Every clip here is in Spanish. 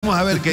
vamos a ver qué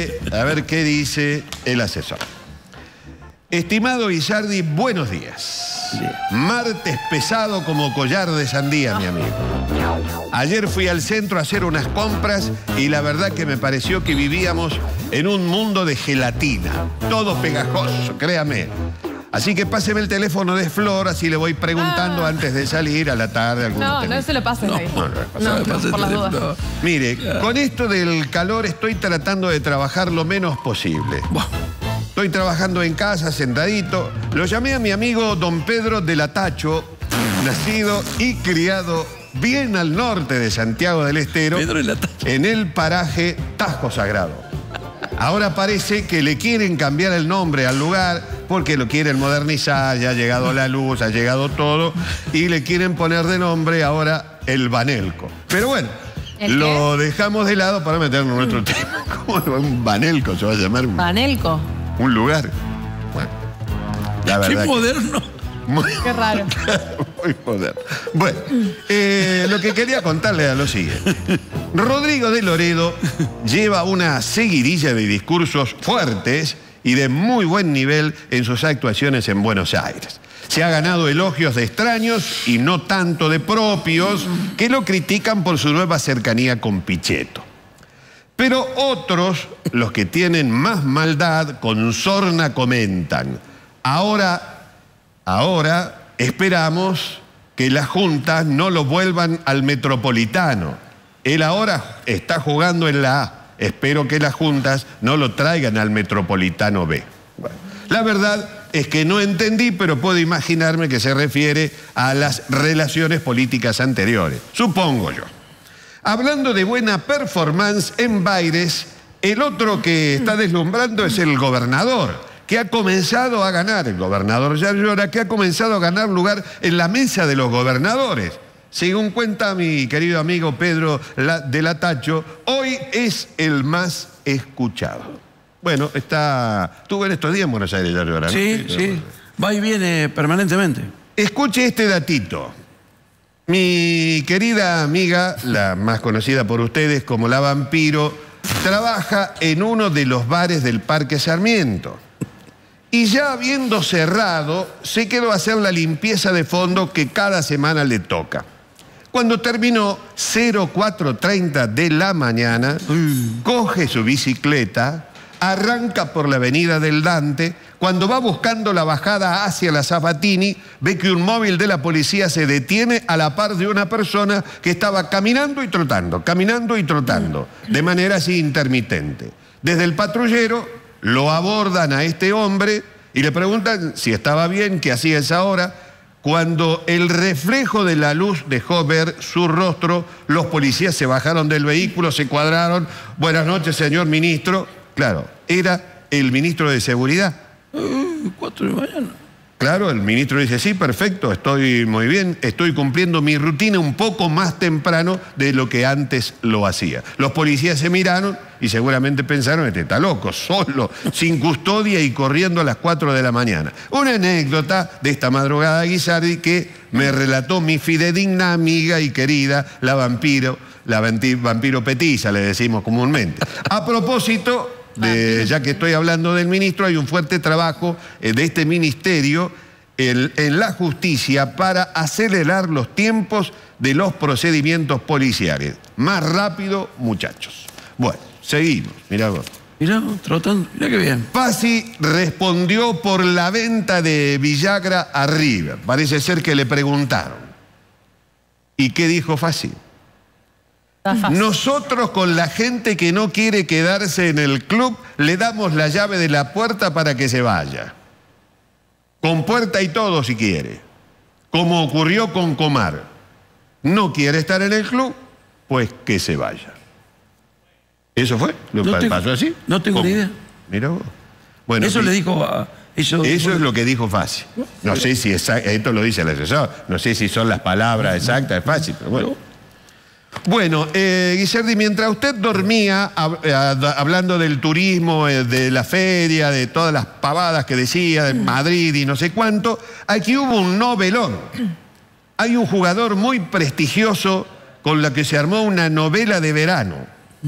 dice el asesor. Estimado Guisardi, buenos días. Martes pesado como collar de sandía, mi amigo. Ayer fui al centro a hacer unas compras y la verdad que me pareció que vivíamos en un mundo de gelatina. Todo pegajoso, créame. Así que páseme el teléfono de Flor, así le voy preguntando antes de salir a la tarde. No se lo pases ahí. No, por las dudas. Mire, con esto del calor estoy tratando de trabajar lo menos posible. Estoy trabajando en casa, sentadito. Lo llamé a mi amigo don Pedro de la Tacho, nacido y criado bien al norte de Santiago del Estero, en el paraje Tajo Sagrado. Ahora parece que le quieren cambiar el nombre al lugar porque lo quieren modernizar, ya ha llegado la luz, ha llegado todo, y le quieren poner de nombre ahora el Banelco. Pero bueno, lo dejamos de lado para meternos en nuestro tema. ¿Cómo un Banelco se va a llamar? ¿Banelco? Un lugar. Bueno, la verdad. Qué moderno. Qué raro. Muy moderno. Bueno, lo que quería contarle era lo siguiente. Rodrigo de Loredo lleva una seguidilla de discursos fuertes y de muy buen nivel en sus actuaciones en Buenos Aires. Se ha ganado elogios de extraños y no tanto de propios que lo critican por su nueva cercanía con Pichetto. Pero otros, los que tienen más maldad, con sorna comentan: Ahora esperamos que las juntas no lo vuelvan al Metropolitano. Él ahora está jugando en la A. Espero que las juntas no lo traigan al Metropolitano B. Bueno, la verdad es que no entendí, pero puedo imaginarme que se refiere a las relaciones políticas anteriores. Supongo yo. Hablando de buena performance en Baires, el otro que está deslumbrando es el gobernador, que ha comenzado a ganar, el gobernador Yarlora, que ha comenzado a ganar lugar en la mesa de los gobernadores. Según cuenta mi querido amigo Pedro de la Tacho, hoy es el más escuchado. Bueno, estuvo en estos días en Buenos Aires, Yarlora, ¿no? Sí. Va y viene permanentemente. Escuche este datito. Mi querida amiga, la más conocida por ustedes como la Vampiro, trabaja en uno de los bares del Parque Sarmiento. Y ya habiendo cerrado, se quedó a hacer la limpieza de fondo que cada semana le toca. Cuando terminó 04:30 de la mañana, coge su bicicleta, arranca por la avenida del Dante. Cuando va buscando la bajada hacia la Sabatini, ve que un móvil de la policía se detiene a la par de una persona que estaba caminando y trotando, de manera así intermitente. Desde el patrullero lo abordan a este hombre y le preguntan si estaba bien, qué hacía esa hora. Cuando el reflejo de la luz dejó ver su rostro, los policías se bajaron del vehículo, se cuadraron. Buenas noches, señor ministro. Claro, era el ministro de Seguridad. 4 de la mañana. Claro, el ministro dice: sí, perfecto, estoy muy bien, estoy cumpliendo mi rutina un poco más temprano de lo que antes lo hacía. Los policías se miraron y seguramente pensaron: este está loco, solo, sin custodia y corriendo a las 4 de la mañana. Una anécdota de esta madrugada, Guisardi, que me relató mi fidedigna amiga y querida, la Vampiro Petiza, le decimos comúnmente. A propósito, ya que estoy hablando del ministro, hay un fuerte trabajo de este ministerio en la justicia para acelerar los tiempos de los procedimientos policiales. Más rápido, muchachos. Bueno, seguimos. Mirá vos. Mirá, trotando. Mirá qué bien. Pasi respondió por la venta de Villagra a River. Parece ser que le preguntaron. ¿Y qué dijo Fassi? Nosotros, con la gente que no quiere quedarse en el club, le damos la llave de la puerta para que se vaya. Con puerta y todo, si quiere. Como ocurrió con Comar. No quiere estar en el club, pues que se vaya. ¿Eso fue? ¿Pasó así? No tengo ni idea. Mira vos. Bueno, eso le dijo a... Eso es lo que dijo Fassi. No sé si esto lo dice el asesor. No sé si son las palabras exactas de Fassi, pero bueno. Bueno, Guisardi, mientras usted dormía hablando del turismo, de la feria, de todas las pavadas que decía, de Madrid y no sé cuánto, aquí hubo un novelón. Hay un jugador muy prestigioso con la que se armó una novela de verano.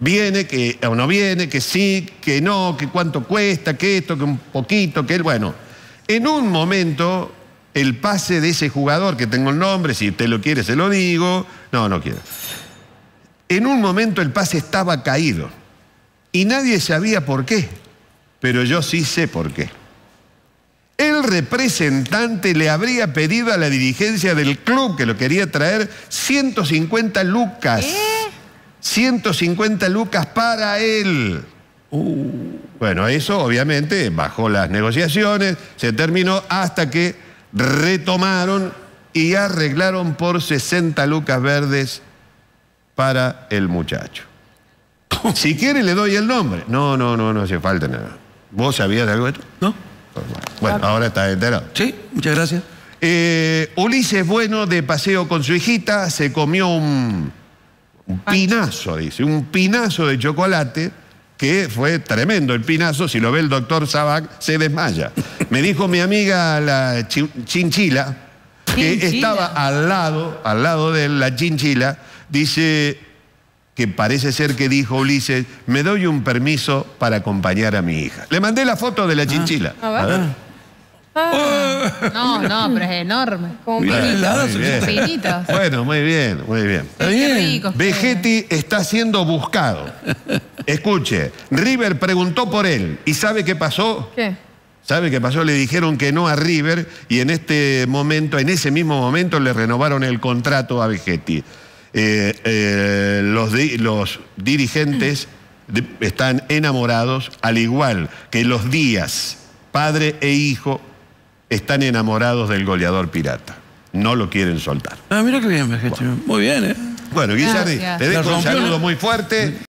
viene, que o no viene, que sí, que no, que cuánto cuesta, que esto, que un poquito, que él, bueno. En un momento, el pase de ese jugador, que tengo el nombre, si usted lo quiere se lo digo, no quiero. En un momento el pase estaba caído y nadie sabía por qué, pero yo sí sé por qué. El representante le habría pedido a la dirigencia del club que lo quería traer 150 lucas. 150 lucas para él. Bueno, eso obviamente bajó las negociaciones, se terminó hasta que retomaron y arreglaron por 60 lucas verdes para el muchacho. Si quiere le doy el nombre. No hace falta nada. ¿Vos sabías de algo de esto? ¿No? Bueno, ahora está enterado. Sí, muchas gracias. Ulises Bueno, de paseo con su hijita, se comió un pinazo, dice, un pinazo de chocolate, que fue tremendo el pinazo. Si lo ve el doctor Sabac, se desmaya. Me dijo mi amiga la chinchila, que estaba al lado de la chinchila, dice que parece ser que dijo Ulises, me doy un permiso para acompañar a mi hija. Le mandé la foto de la chinchila. A ver. No, pero es enorme. Como pinitos. Bueno, muy bien. Está bien. Rico. Vegetti está siendo buscado. Escuche, River preguntó por él. ¿Y sabe qué pasó? ¿Qué? ¿Sabe qué pasó? Le dijeron que no a River y en ese mismo momento le renovaron el contrato a Vegetti. Los dirigentes están enamorados, al igual que los Díaz, padre e hijo, están enamorados del goleador pirata. No lo quieren soltar. Mira qué bien, Vegetti. Muy bien, Bueno, Guillermo, Gracias. te dejo un saludo muy fuerte.